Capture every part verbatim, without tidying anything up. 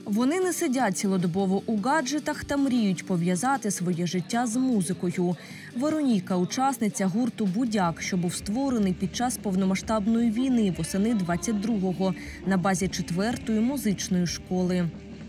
Вони не сидять цілодобово у гаджетах та мріють пов'язати своє життя з музикою. Вероніка – учасниця гурту «Будяк», що був створений під час повномасштабної війни восени двадцять другого на базі четвертої музичної школи.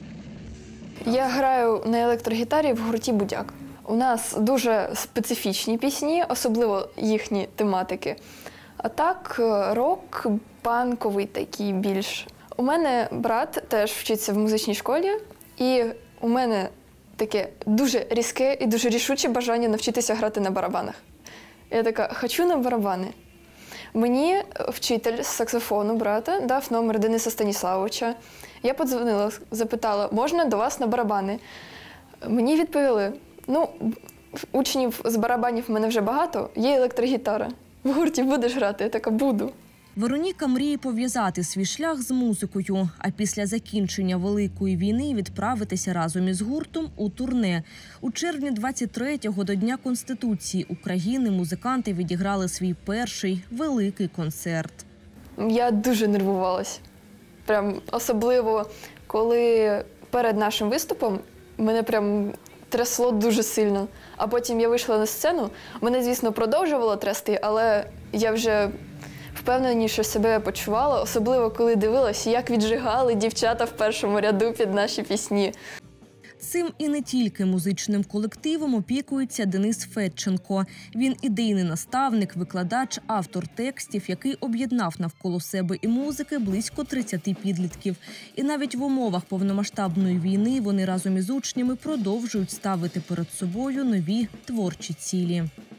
Я граю на електрогітарі в гурті «Будяк». У нас дуже специфічні пісні, особливо їхні тематики. А так, рок, панковий такий більш. У мене брат теж вчиться в музичній школі, і у мене таке дуже різке і дуже рішуче бажання навчитися грати на барабанах. Я така, хочу на барабани. Мені вчитель з саксофону брата дав номер Дениса Станіславовича. Я подзвонила, запитала, можна до вас на барабани? Мені відповіли, ну, учнів з барабанів в мене вже багато, є електрогітара. В гурті будеш грати? Я така, буду. Вероніка мріє пов'язати свій шлях з музикою, а після закінчення Великої війни відправитися разом із гуртом у турне. У червні двадцять третього, до Дня Конституції України, музиканти відіграли свій перший великий концерт. Я дуже нервувалась. Прям особливо, коли перед нашим виступом мене прям трясло дуже сильно. А потім я вийшла на сцену, мене, звісно, продовжувало трясти, але я вже впевненіше себе почувала, особливо коли дивилася, як віджигали дівчата в першому ряду під наші пісні. Цим і не тільки музичним колективом опікується Денис Федченко. Він ідейний наставник, викладач, автор текстів, який об'єднав навколо себе і музики близько тридцяти підлітків. І навіть в умовах повномасштабної війни вони разом із учнями продовжують ставити перед собою нові творчі цілі.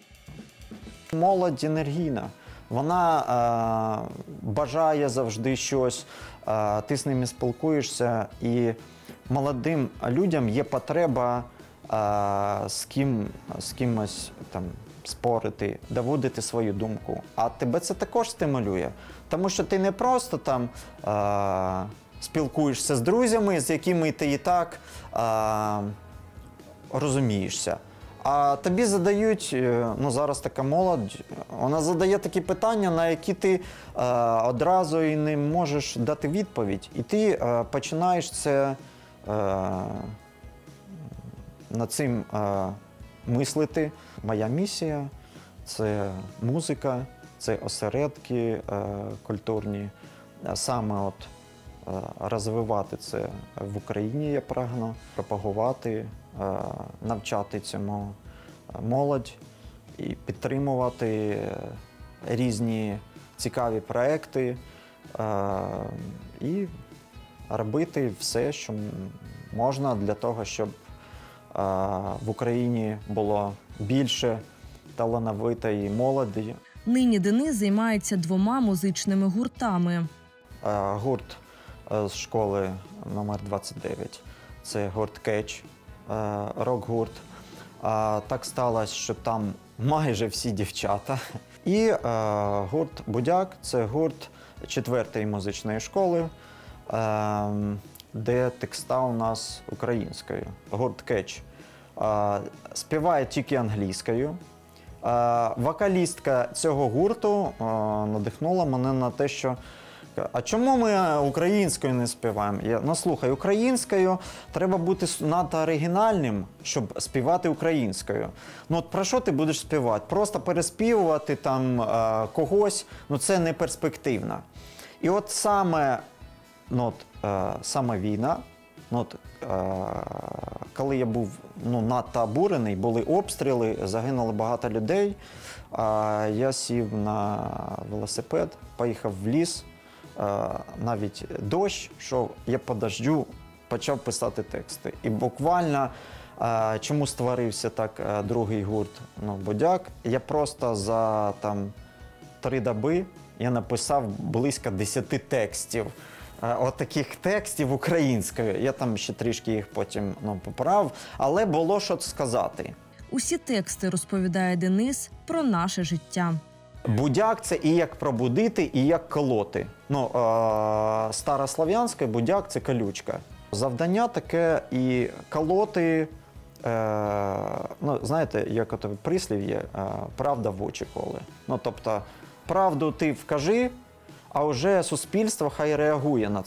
Молодь енергійна. Вона е, бажає завжди щось, е, ти з ними спілкуєшся, і молодим людям є потреба е, з, ким, з кимось там, спорити, доводити свою думку. А тебе це також стимулює, тому що ти не просто там е, спілкуєшся з друзями, з якими ти і так е, розумієшся. А тобі задають, ну зараз така молодь, вона задає такі питання, на які ти е, одразу і не можеш дати відповідь. І ти е, починаєш це, е, над цим е, мислити. Моя місія – це музика, це осередки е, культурні. Саме от е, розвивати це в Україні я прагну, пропагувати, навчати цьому молодь і підтримувати різні цікаві проекти і робити все, що можна для того, щоб в Україні було більше талановитої молоді. Нині Денис займається двома музичними гуртами. Гурт з школи номер двадцять дев'ять – це гурт «Кетч», рок-гурт. Так сталося, що там майже всі дівчата. І е, гурт «Будяк» – це гурт четвертої музичної школи, е, де текста у нас українською. Гурт «Кетч» е, співає тільки англійською. Е, вокалістка цього гурту е, надихнула мене на те, що а чому ми українською не співаємо? Я, ну, слухай, українською треба бути надто оригінальним, щоб співати українською. Ну от про що ти будеш співати? Просто переспівувати там е, когось, ну це не перспективно. І от саме, ну, от, е, саме війна, ну, от, е, коли я був ну, надто обурений, були обстріли, загинуло багато людей, е, я сів на велосипед, поїхав в ліс, навіть дощ, що я по дождю почав писати тексти. І буквально, чому створився так другий гурт, ну, «Будяк», я просто за там три доби я написав близько десяти текстів. От таких текстів українською. Я там ще трішки їх потім ну, поправив, але було що сказати. Усі тексти, розповідає Денис, про наше життя. Будяк – це і як пробудити, і як колоти. Ну, е старослов'янське будяк – це колючка. Завдання таке і колоти, е ну, знаєте, як ото прислів є, е правда в очі коли. Ну, тобто, правду ти вкажи, а вже суспільство хай реагує на це.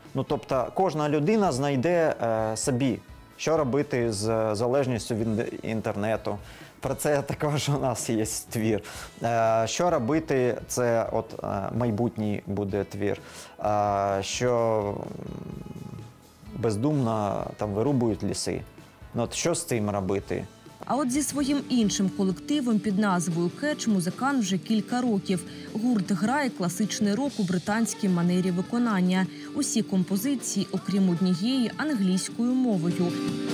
Ну, тобто кожна людина знайде е, собі, що робити з залежністю від інтернету. Про це також у нас є твір. Е, що робити, це от е, майбутній буде твір, е, що бездумно там вирубують ліси. Ну, от що з цим робити? А от зі своїм іншим колективом під назвою «Кетч» музикант вже кілька років. Гурт грає класичний рок у британській манері виконання. Усі композиції, окрім однієї, англійською мовою.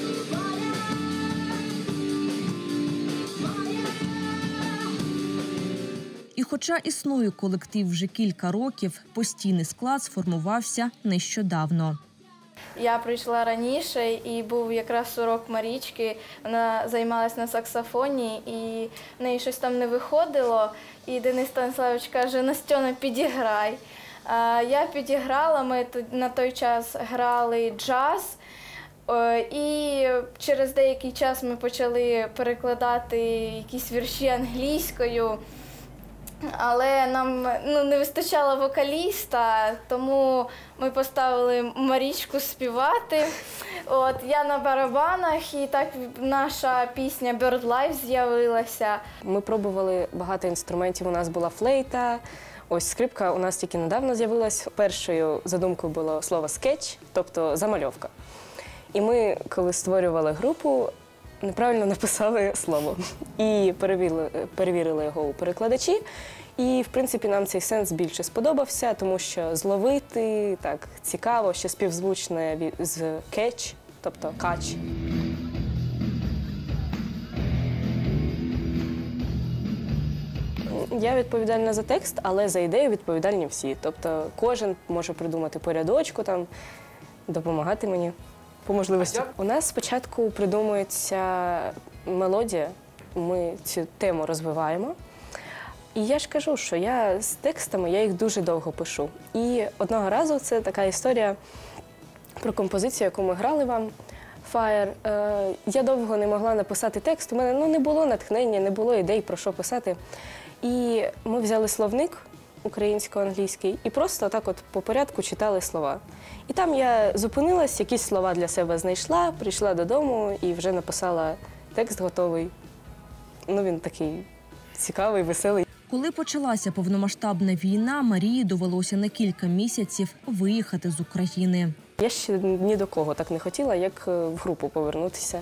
І хоча існує колектив вже кілька років, постійний склад сформувався нещодавно. Я прийшла раніше і був якраз урок Марічки, вона займалась на саксофоні і в неї щось там не виходило. І Денис Станіславович каже: «Настьона, підіграй». А я підіграла, ми на той час грали джаз. І через деякий час ми почали перекладати якісь вірші англійською. Але нам ну, не вистачало вокаліста, тому ми поставили Марічку співати. От, я на барабанах, і так наша пісня «Bird Life» з'явилася. Ми пробували багато інструментів. У нас була флейта, ось скрипка у нас тільки недавно з'явилась. Першою задумкою було слово «скетч», тобто замальовка. І ми, коли створювали групу, неправильно написали слово. І перевірили, перевірили його у перекладачі. І, в принципі, нам цей сенс більше сподобався, тому що зловити так цікаво, що співзвучне з «кетч», тобто «кач». Я відповідальна за текст, але за ідею відповідальні всі. Тобто кожен може придумати по рядочку, там, допомагати мені. По можливості. У нас спочатку придумується мелодія, ми цю тему розвиваємо. І я ж кажу, що я з текстами, я їх дуже довго пишу. І одного разу, це така історія про композицію, яку ми грали вам, «Fire». Е, я довго не могла написати текст, у мене ну, не було натхнення, не було ідей, про що писати. І ми взяли словник українсько-англійський і просто так от по порядку читали слова. І там я зупинилась, якісь слова для себе знайшла, прийшла додому і вже написала текст готовий. Ну, він такий цікавий, веселий. Коли почалася повномасштабна війна, Марії довелося на кілька місяців виїхати з України. Я ще ні до кого так не хотіла, як в групу повернутися.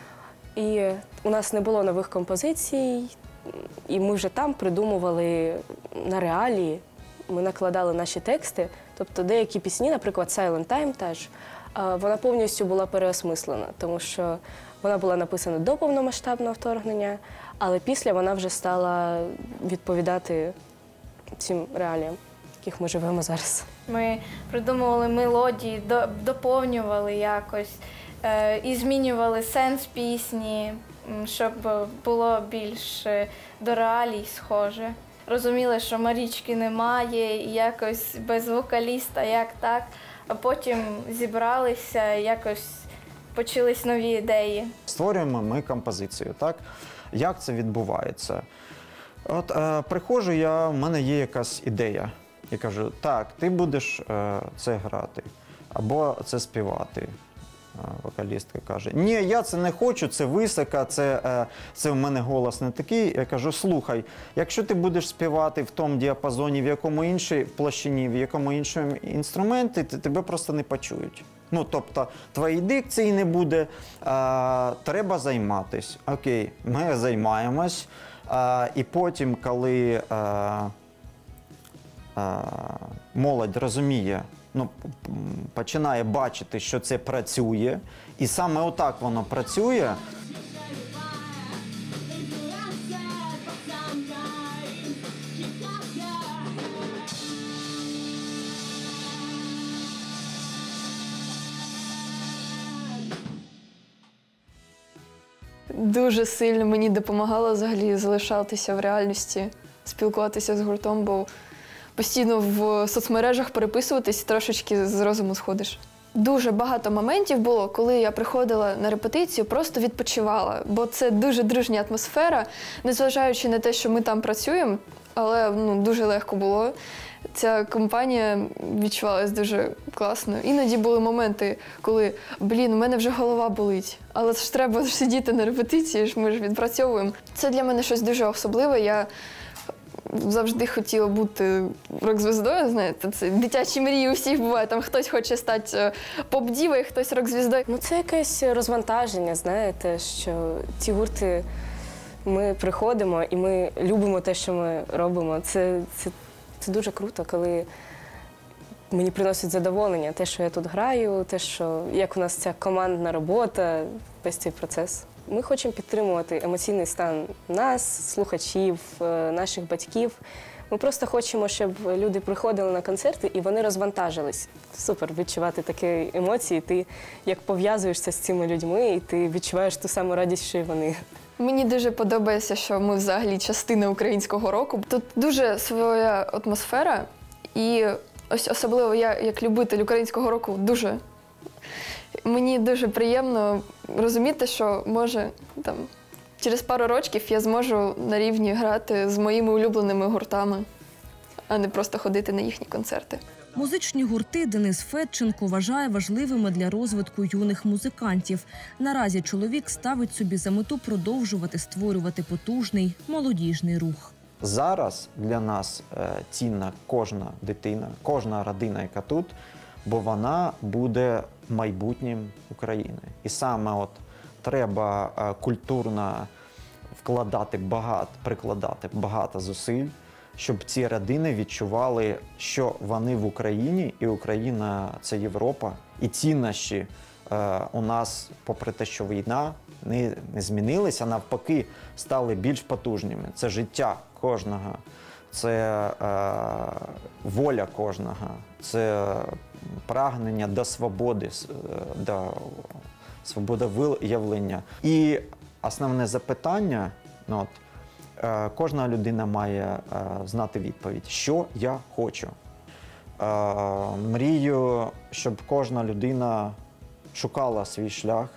І у нас не було нових композицій, і ми вже там придумували на реалії, ми накладали наші тексти. Тобто деякі пісні, наприклад, «Silent Time» теж, вона повністю була переосмислена, тому що вона була написана до повномасштабного вторгнення, але після вона вже стала відповідати цим реаліям, в яких ми живемо зараз. Ми придумували мелодії, доповнювали якось е, і змінювали сенс пісні, щоб було більш до реалій схоже. Розуміли, що Марічки немає, і якось без вокаліста, як так, а потім зібралися, якось почались нові ідеї. Створюємо ми композицію, так? Як це відбувається? От е, приходжу я, в мене є якась ідея. Я кажу, так, ти будеш е, це грати, або це співати. Вокалістка каже, ні, я це не хочу, це високо, це, це в мене голос не такий. Я кажу, слухай, якщо ти будеш співати в тому діапазоні, в якому іншій в площині, в якому іншому інструменті, тебе просто не почують. Ну, тобто, твоєї дикції не буде, а, треба займатися. Окей, ми займаємось, а, і потім, коли а, а, молодь розуміє, ну, починає бачити, що це працює, і саме отак воно працює. Дуже сильно мені допомагало взагалі залишатися в реальності, спілкуватися з гуртом, бо постійно в соцмережах переписуватись, трошечки з розуму сходиш. Дуже багато моментів було, коли я приходила на репетицію, просто відпочивала, бо це дуже дружня атмосфера, незважаючи на те, що ми там працюємо, але ну, дуже легко було. Ця компанія відчувалась дуже класно. Іноді були моменти, коли, блін, у мене вже голова болить, але ж треба ж сидіти на репетиції, ж ми ж відпрацьовуємо. Це для мене щось дуже особливе. Я завжди хотіла бути рок-звіздою, знаєте, це дитячі мрії у всіх буває. Там хтось хоче стати поп-дівою, хтось рок-звіздою. Ну, це якесь розвантаження, знаєте, що ці гурти, ми приходимо і ми любимо те, що ми робимо. Це, це, це дуже круто, коли мені приносить задоволення те, що я тут граю, те, що як у нас ця командна робота, весь цей процес. Ми хочемо підтримувати емоційний стан нас, слухачів, наших батьків. Ми просто хочемо, щоб люди приходили на концерти і вони розвантажились. Супер відчувати такі емоції. Ти як пов'язуєшся з цими людьми, і ти відчуваєш ту саму радість, що й вони. Мені дуже подобається, що ми взагалі частина українського року. Тут дуже своя атмосфера, і ось особливо я, як любитель українського року, дуже мені дуже приємно розуміти, що може там через пару років я зможу на рівні грати з моїми улюбленими гуртами, а не просто ходити на їхні концерти. Музичні гурти Денис Федченко вважає важливими для розвитку юних музикантів. Наразі чоловік ставить собі за мету продовжувати створювати потужний молодіжний рух. Зараз для нас е, цінна кожна дитина, кожна родина, яка тут, бо вона буде майбутнім України. І саме от треба е, культурно вкладати багато, прикладати багато зусиль, щоб ці родини відчували, що вони в Україні, і Україна – це Європа. І цінності е, у нас, попри те, що війна, не, не змінилися, а навпаки стали більш потужними. Це життя кожного, це е, воля кожного, це прагнення до свободи, до свободи виявлення. І основне запитання, ну, от, е, кожна людина має е, знати відповідь, що я хочу. Е, мрію, щоб кожна людина шукала свій шлях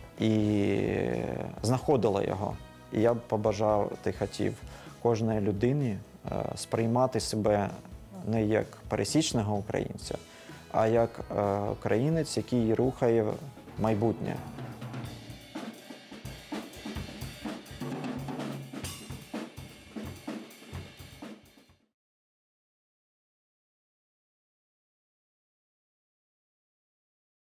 і знаходила його. І я б побажав, ти хотів, кожній людині е, сприймати себе не як пересічного українця, а як е, українець, який рухає майбутнє.